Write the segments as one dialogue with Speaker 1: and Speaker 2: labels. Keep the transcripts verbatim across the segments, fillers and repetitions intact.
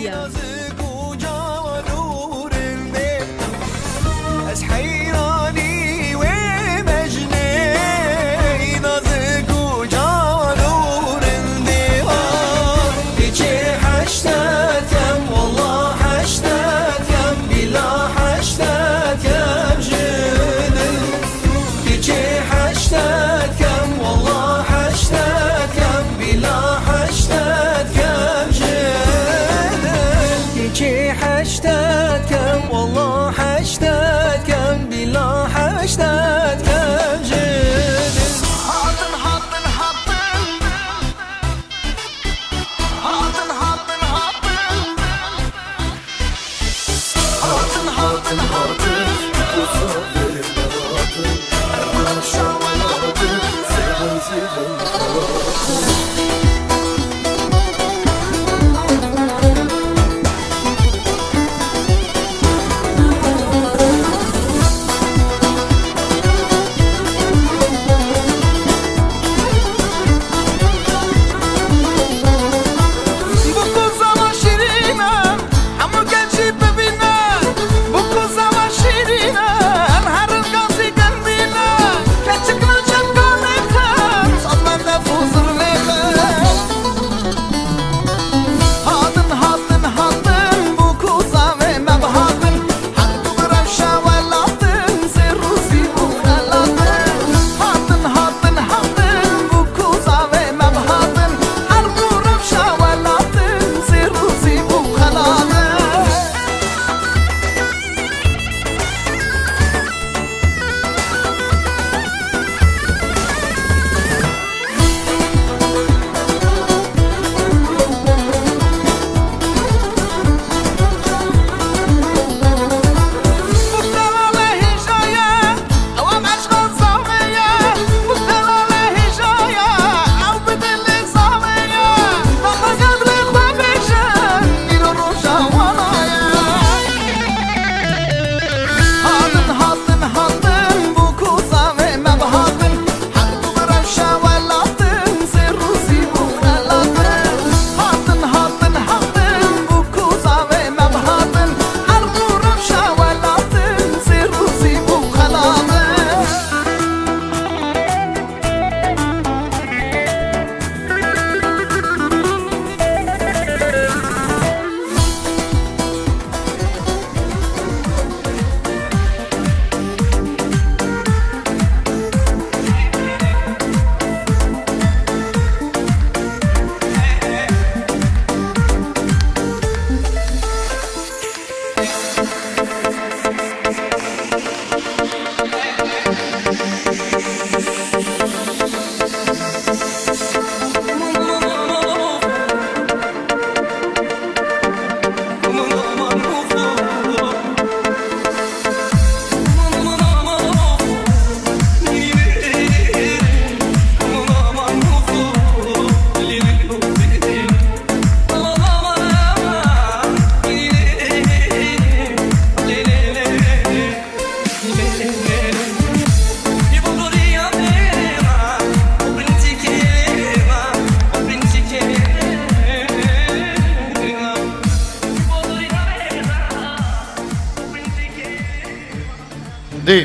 Speaker 1: ميديا.
Speaker 2: دي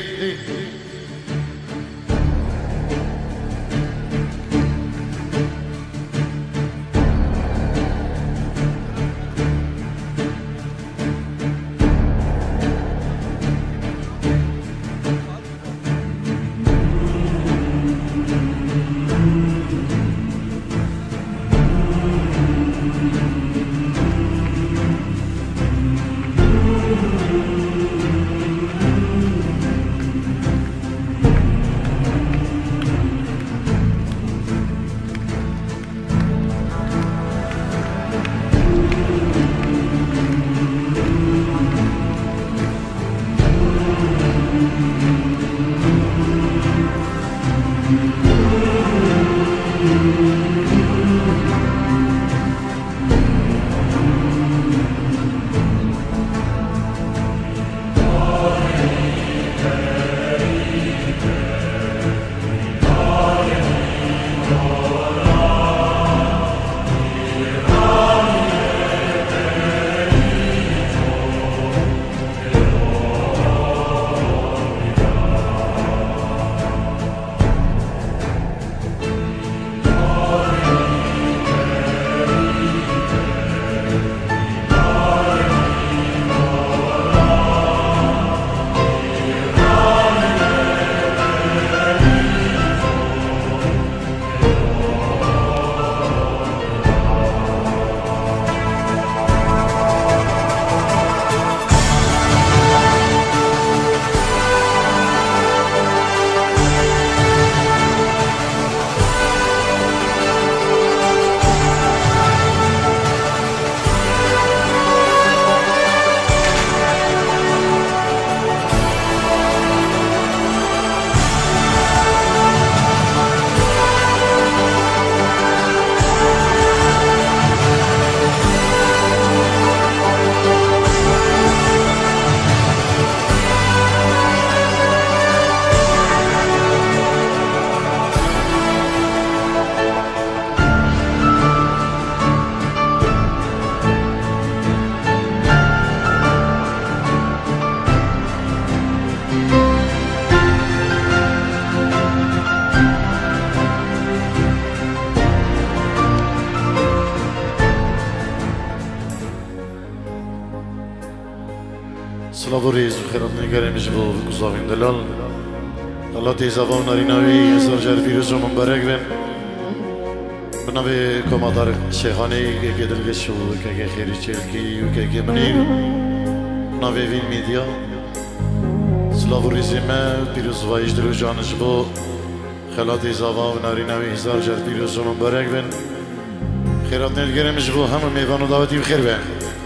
Speaker 2: سلام و ریز و خیرات نگرمیش با گذاویم دلال الله تیزاوا و ناریناوی هزار جر پیروز و منبرک بین بنابه کمادار شیخانی که دلگش و که خیری چلکی و که منی بنابه وین میدیا سلام و ریزی من پیروز و ایش دلو جانش با خیرات تیزاوا و ناریناوی هزار جر پیروز و منبرک بین خیرات نگرمیش با همه میوان و دعوتی بخیر بین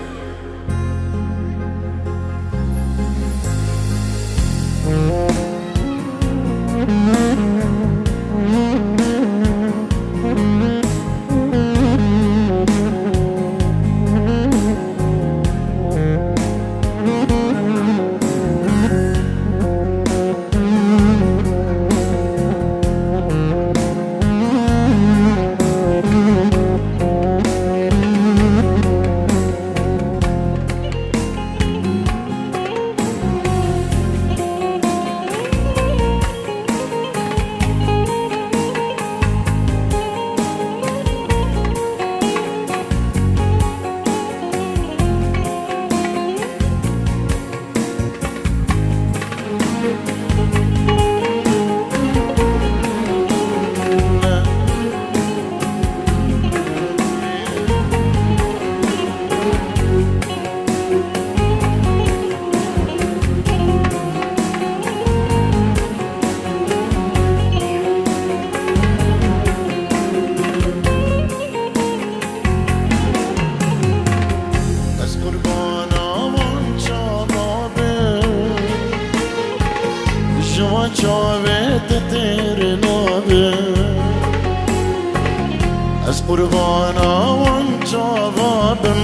Speaker 2: از قربان آوان جوابم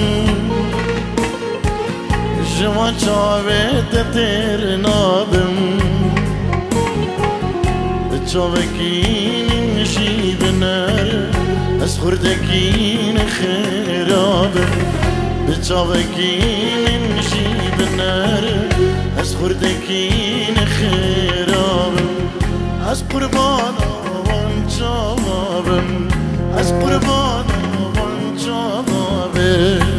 Speaker 2: جوان جوابت تیر نابم بچاوکین شیب نر از خوردکین خرابم بچاوکین شیب نر از خوردکین خرابم از قربان آوان جوابم از قربان آوان جوابم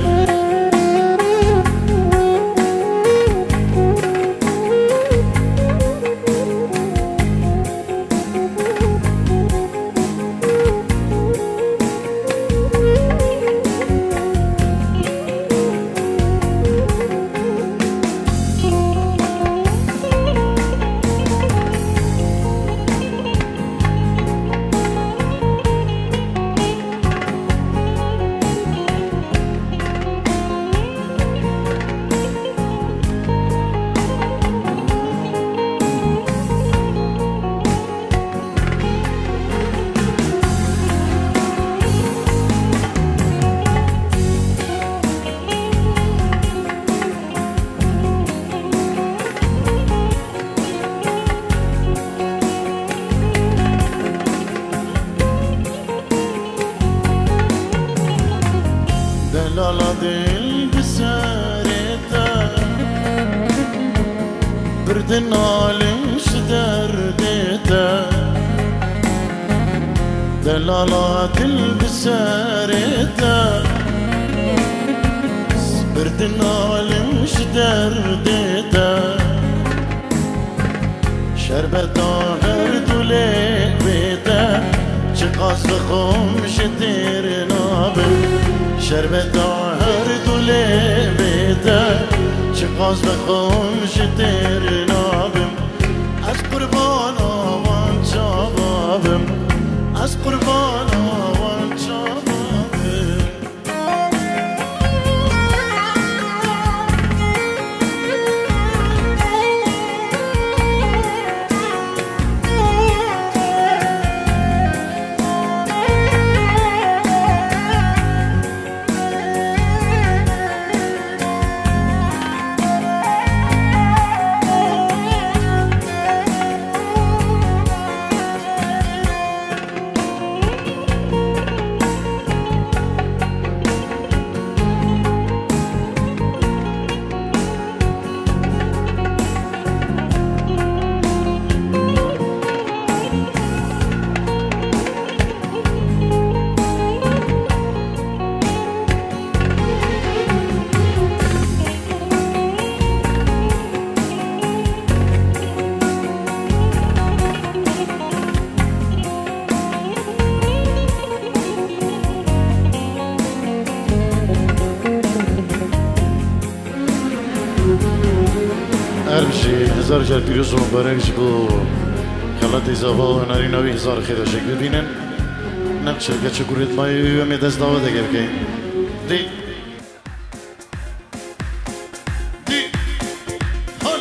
Speaker 2: دلالا دل بسارتا برد نالش دردتا دلالا دل بسارتا برد نالش دردتا شربتا هر دوله بیتا چقاس بخومش تیر نابم شربتا هر دوله بیتا چقاس بخومش تیر نابم از قربان آوان جوابم از قربان آوان جوابم بشی هزار جل پیروز و مبارک جبو خلات ایزاوا و ناری نوی هزار خیر شک ببینن نقشه که چکوریت مایی و می دست داوه دگر که دی دی حالا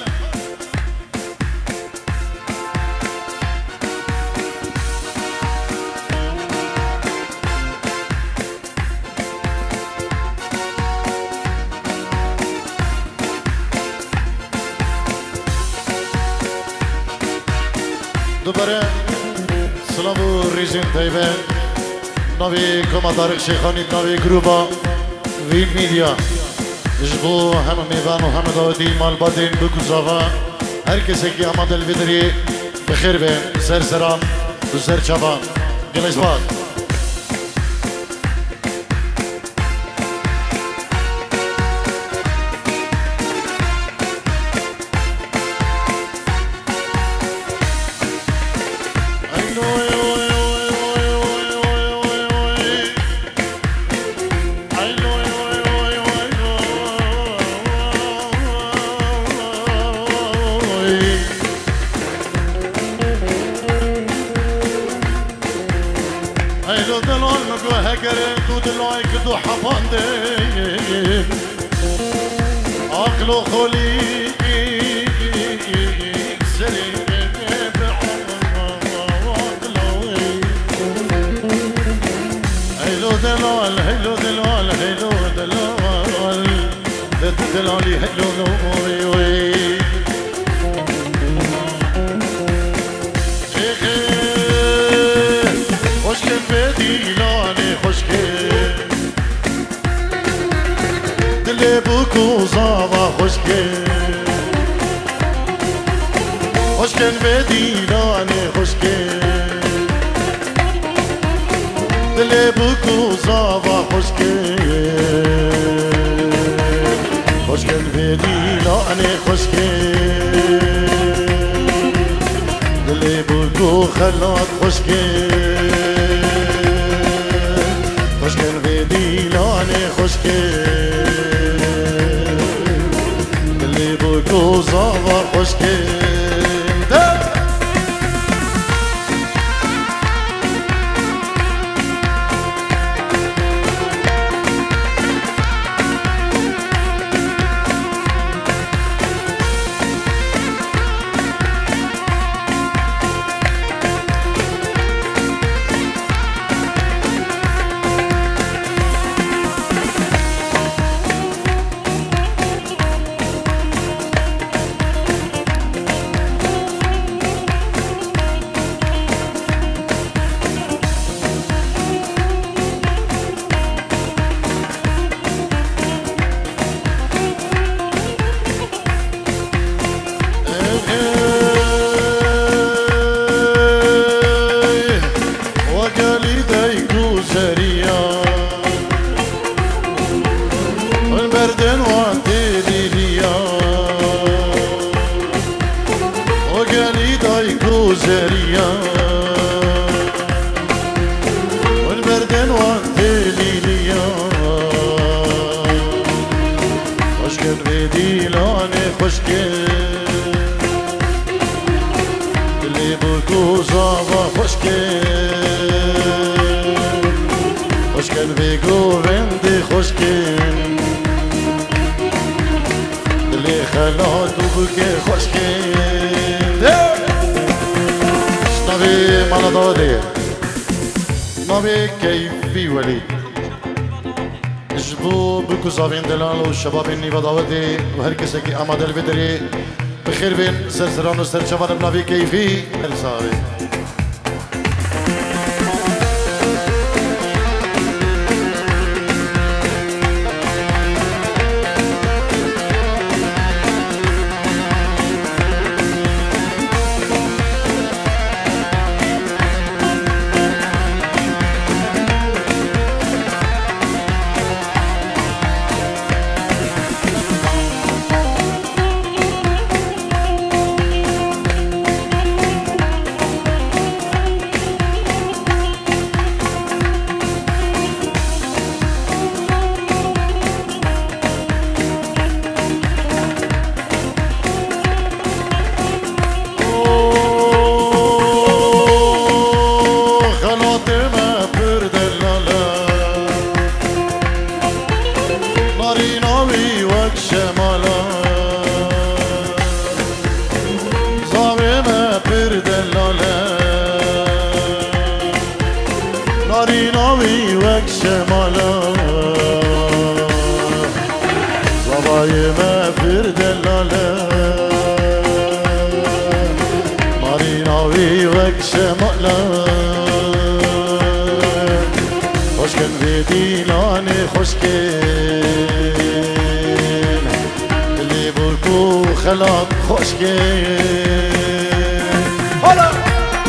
Speaker 2: دوباره سلام و ریزین تایبه نوی کمادارک شیخانی نوی گروبا ویل میدیا جبو همه میوان و همه داودی مال بادین بگوزاوا هر کسی که آمد الویدری بخیر به سر سران و سر چابا گلش باد عقل خلي سري هيلو دلال هيلو دلال هيلو دلال دلالي هيلو نوي وي خوش كيف ديلاني خوش كيف دل بکو زاوا خوشگل خوشگل به دیدانه خوشگل دل بکو زاوا خوشگل خوشگل به دیدانه خوشگل دل بکو خلات خوشگل خوشگل به دیدانه خوشگل روزا و خوشگل شباب النيفا داودي وهر كسي كي اماد الفدري بخير بين سرسران وسر شباب بنافي كيفي الصاوي ناری ناوی وک شمالا زاویمه پر دلاله ناری ناوی وک شمالا زاویمه پر دلاله ناری ناوی وک شمالا خوشکن به دیلانه خوشکن دلی برکو خلاق خوشکن حالا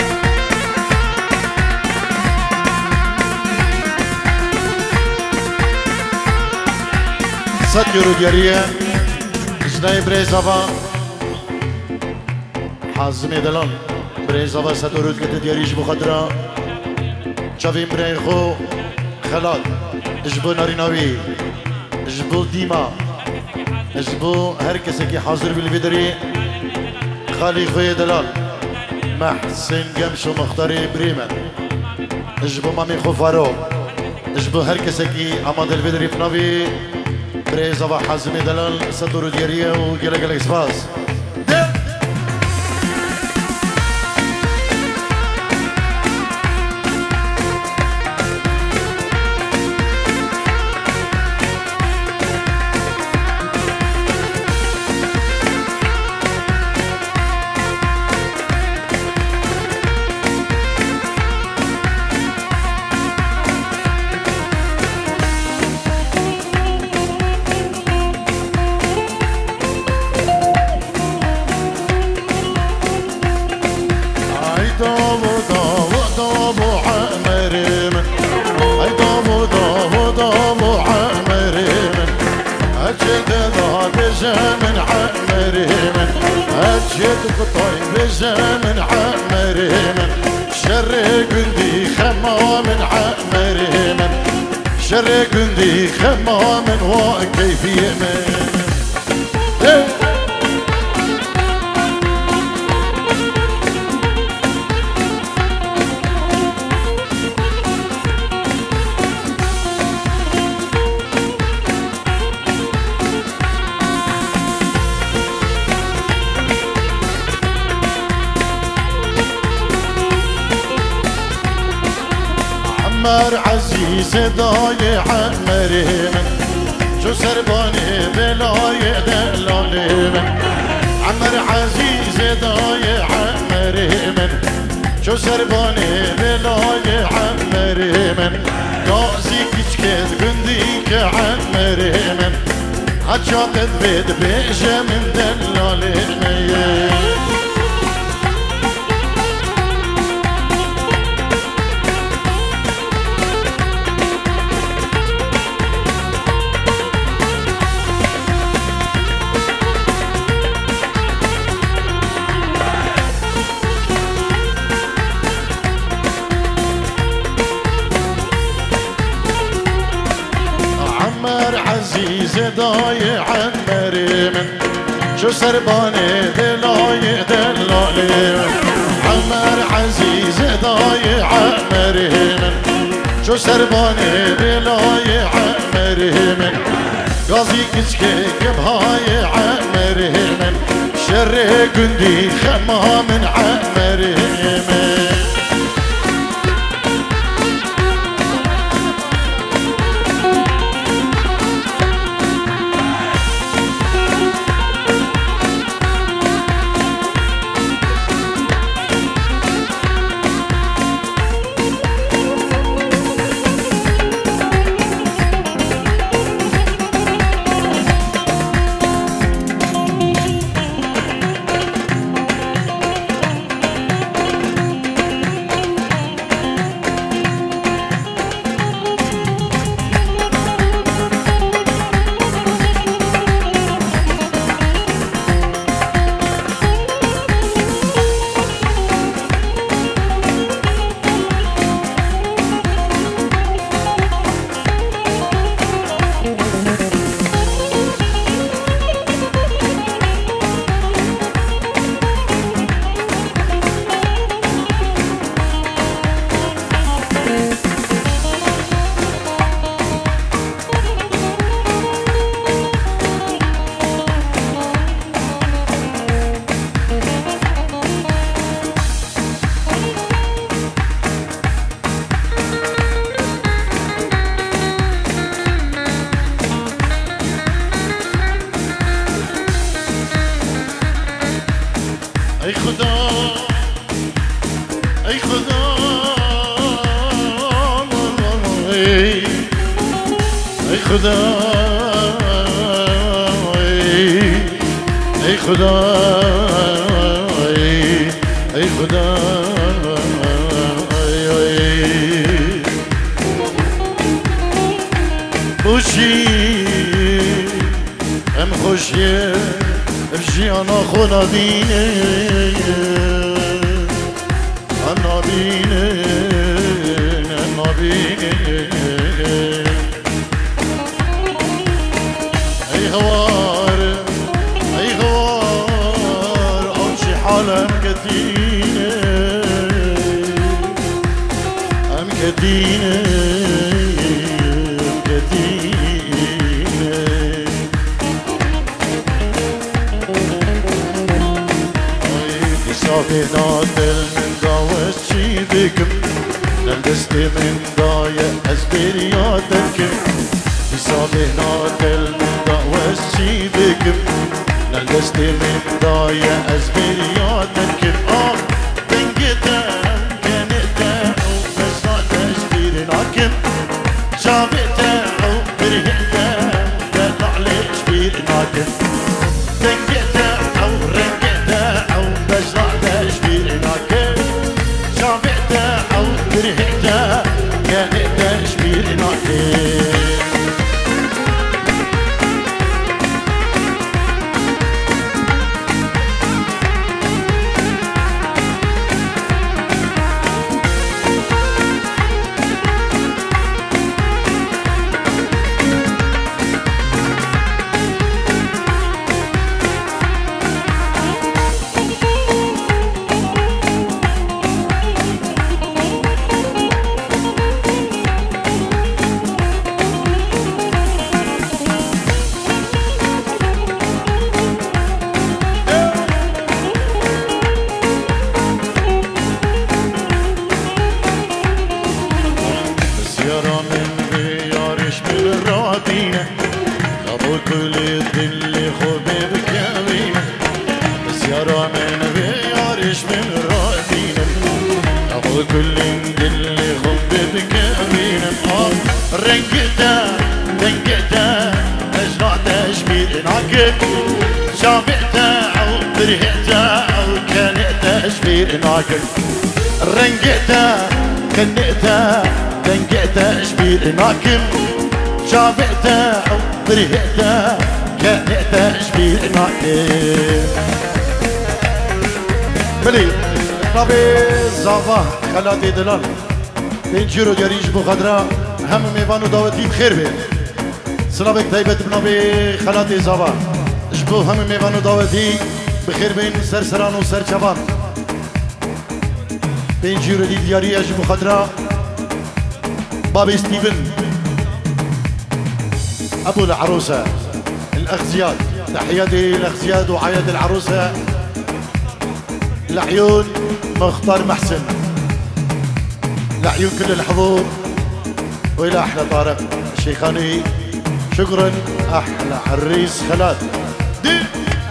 Speaker 2: صد یورو گریه اجنای بریزاوا حازمی دلان بریزاوا صد یورو کت دیاریش بخدرا چاویم بریخو خلال اجبو ناریناوی اجبو دیما اجبو هر کسی که حاضر بیل بیدری خالی خوی دلال محسن گمش و مختاری بریمن اجبو مامی خو فارو اجبو هر کسی که آماده بیدری بناوی بریزا و حازمی دلال صدور دیریه و گله گله سپاس من عمري من أجدك طيب من عمري من شر قندي خما من عمري من شر قندي خما من وكيف يمن عمر عزيز ضايع عمري من شو سرباني بلاي دلالي من عمر عزيز ضايع عمري من شو سرباني بلاي عمري من قاسي كشكت قنديك عمري من حجات بيد بيش من دلالي من عزيز ضايع عمري من شو سرباني دلاي دلالي من عمر عزيز ضايع عمري من شو سرباني دلاي عمري من قاضي كشكيك بهاي عمري من شر قندي خما من عمري من ای خدا ای خدا ای خدا بوشی ام خوشیه بجیانا خونا بینه انا بینه انا بینه ای هوار ای هوار آنچی حالم کتینه ام کتینه ام کتینه ای صافی نادل من داوش چی بکم نلدست من دایه از بریادکم حسابي نادل من داوش چی بکم نلدست من دایه از بریادکم آه دنگتم کنتم بساتش بیرناکم شابتم برهتم دلع ليش بیرناکم دنگتم او رنگتم او بساتش بیرناکم شابتم او برهتم کنتش بیرناکم رنقته كنقته دنقته شبير ناكم شافعته برهته كنقته شبير ناكم بلي ربي زافا خلاتي دلال بنجيرو دياريش بخدرا هم ميوانو دعوتي بخير بي سلامك تايبت بنابي خلاتي زافا جبو هم ميوانو دعوتي بخير بين سرسران و سرچوان بنجيرو دي دياري اجبو خدرا بابي ستيفن ابو العروسه الاخ زياد تحياتي الاخ زياد وعياد العروسه العيون مختار محسن العيون كل الحضور والى احلى طارق الشيخاني شكرا احلى عريس خلاد دي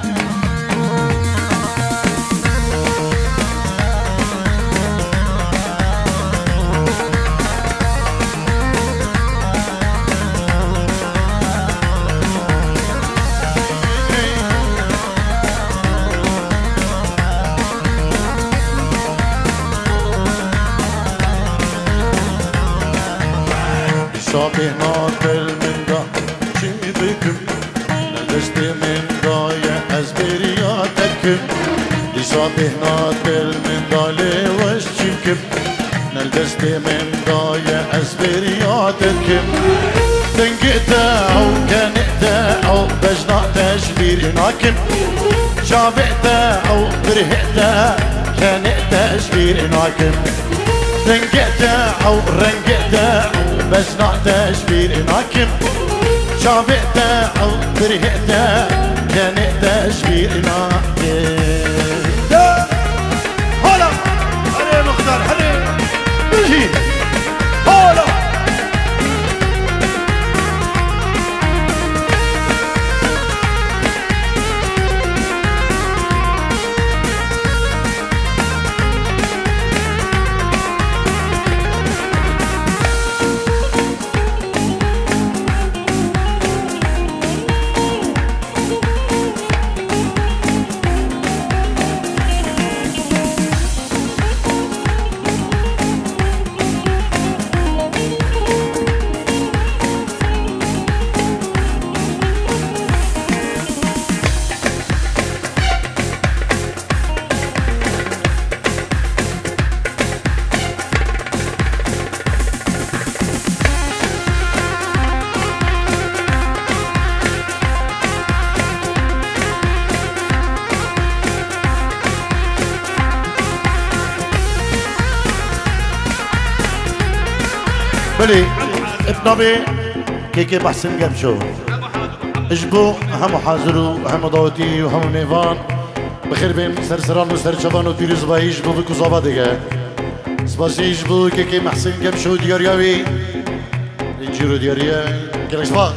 Speaker 2: صابي ناطل من دا شي بكم نلست من داية أزبرياتكم دي صابي ناطل من دا لوش شكم نلست من داية أزبرياتكم تنقتا أو كانتا أو بجناتا شبير ناكم شابعتا أو برهتا كانتا شبير ناكم تنقتا أو رنقتا بس نعطى شبير ناكم شابعتا أو برهتا كانتا شبير ناكم هلا هلا مختار هلا بيجي هلا علي ابنبي كيكي بحسن قبشو اجبو هم حاضرو هم داوتي وهم ميفان بخير بين سرسران وسرچوان وبيروز باي اجبو بكو زابا ديگه سباسي اجبو كيكي محسن قبشو ديارياوي انجيرو دياريا كلاش باز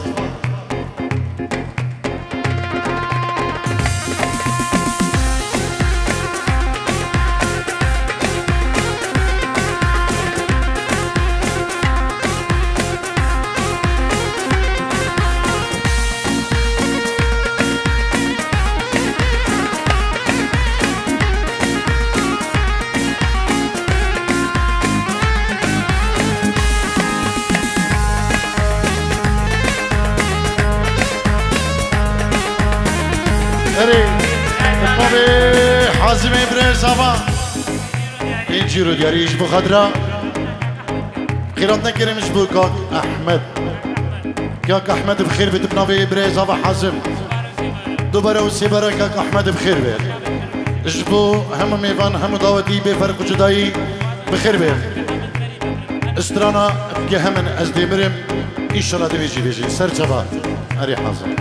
Speaker 2: حازم ابراهيم صبا انجيرو دياري يجبو خضرا خيراتنا كريم يجبو كاك احمد كاك احمد بخير بيت بنافي ابراهيم صبا حازم دوباره وسيبره كاك احمد بخير بيت يجبو هم ميفان هم داوتي بفرق جداي بخير بيت استرانا بكي همن از ديمرم ان شاء الله ديجي ديجي سر شباب اري حازم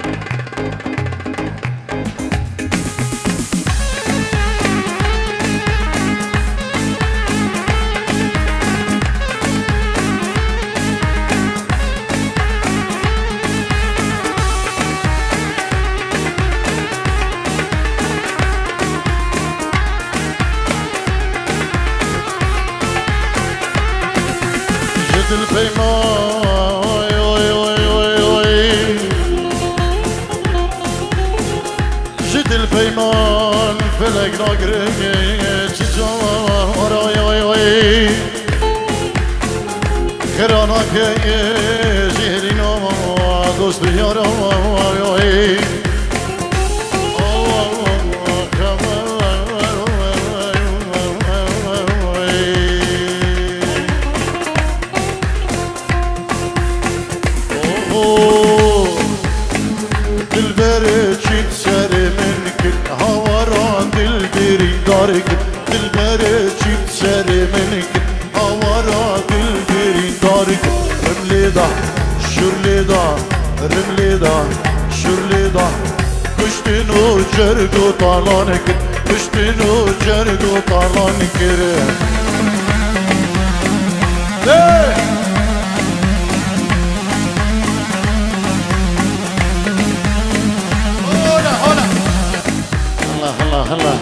Speaker 2: جد البيمان فلك ناقرق تجار خيرانك جهرنا دوست بيارا رمليدا شرليدا كشتنو جرقو طالانك كشتنو جرقو طالانك هلا هلا هلا هلا هلا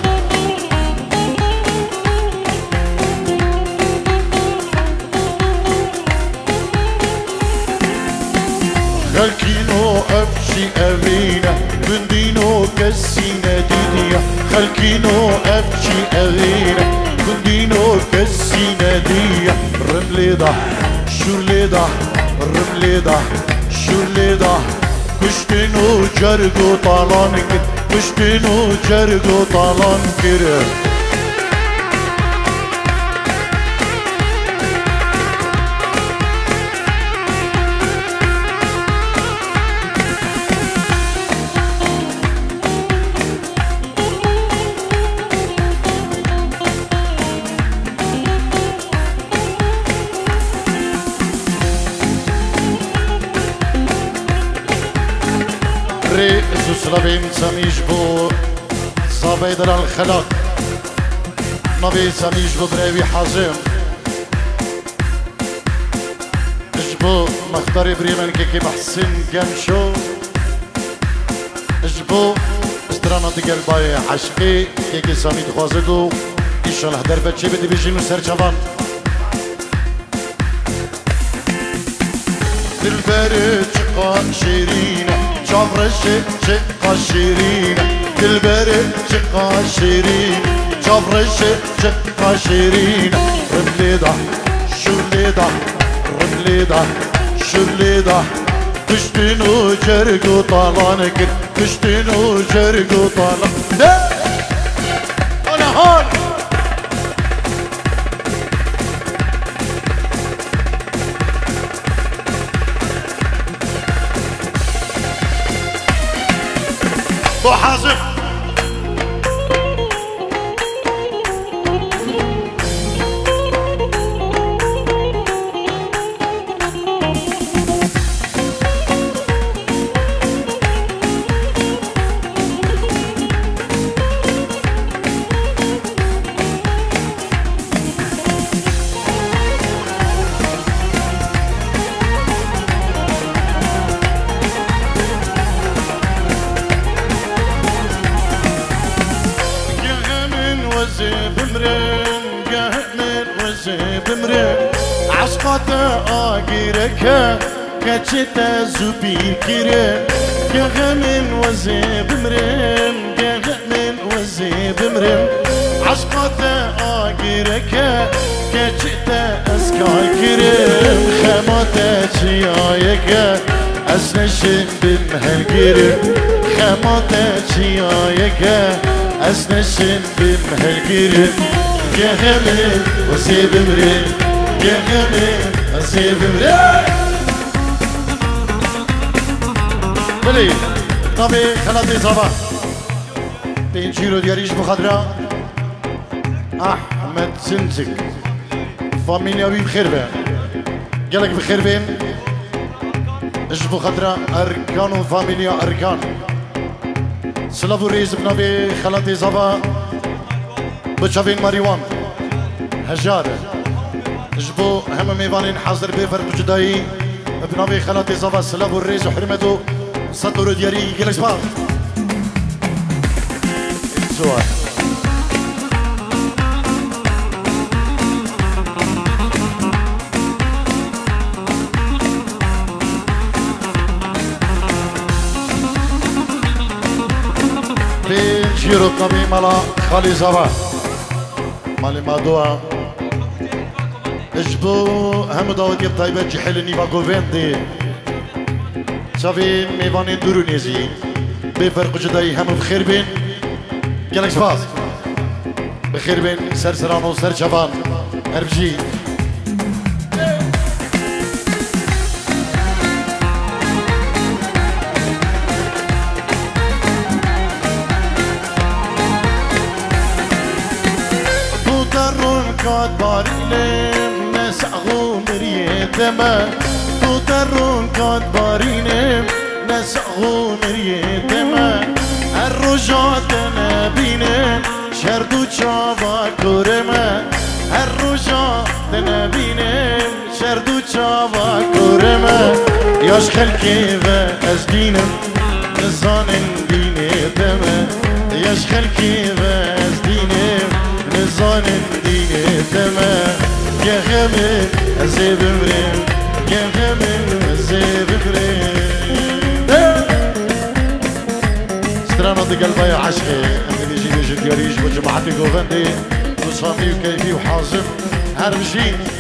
Speaker 2: خلكينو أفشي أغينا بندينو كسينا دنيا خلكينو أفشي أغينا بندينو كسينا دنيا رمليدا شرليدا رمليدا شرليدا كشتنو جرقو طالانك كشتنو جرقو طالانك سلابين سميش بو صابي در الخلاق نبي سميش بو بريوي حازم اجبو مختار بريمن كيكي محسن جمشو اجبو استرانا دقل باي عشقي كيكي سامي دخوازدو ان شاء الله در بچه بدي بيجينو سر جوان دلبر چقا شيرينه شافر شقا شيرينه دلبر شقا شيرينه شافر شقا شيرينه رمليدا شرليدا رمليدا شرليدا كشتنو جرقو طالانك كشتنو جرقو طالانك انا هون بو حازم آگیرک کچت زوبی کرم که غمین وزی بمرم که غمین وزی بمرم عشقات آگیرک کچت اسکای کرم خمات چیایک اسنشن بمهل کرم خمات چیایک اسنشن بمهل کرم که غمین وزی بمرم که غمین وزی بمرم بله نبی خلاطی صبا پینچی رو دیاریش بخدرا احمد سنتك فاميليا بي بخير بين قالك بخير بين اجبو خدرا اركان وفاميليا اركان سلافو ريز بنبي خلاطي صبا بتشافين ماريوان هجار اجبو هم ميفانين حاضر بفرق جداي بنبي خلاطي صبا سلافو ريز وحرمته سطر دياري قالك صبا سؤال جيرو الطبيب مالا خالي صباح مالي مادوها اجبو هم داود يبطيبه جحل نيبا قوفندي شافين ميواني دورونيزي بفرق جداي هم بخير بين قالك سباس بخير بين سر سران وسر شبان هربجي كاد بارينم نسعو مريتما تودرون كاد بارينم نسعو مريتما الرجات نبينم شردو چاوا كورما الرجات نبينم شردو چاوا كورما ياش خلقي و از دينم نزانن ديني تما ياش خلقي و از دينم نزانن ديني تما يا غمن ازي بمرم يا غمن ازي بمرم سترانا دي قلبي يا عشقي امي يجي يجي دياريش وجماعتي قوغندي وصامي وكيفي وحازم هربشي